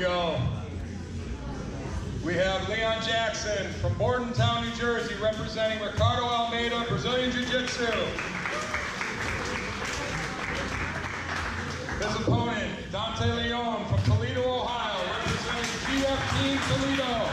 go. We have Leon Jackson from Bordentown, New Jersey, representing Ricardo Almeida, Brazilian Jiu-Jitsu. His opponent, Dante Leon from Toledo, Ohio, representing GF Team Toledo.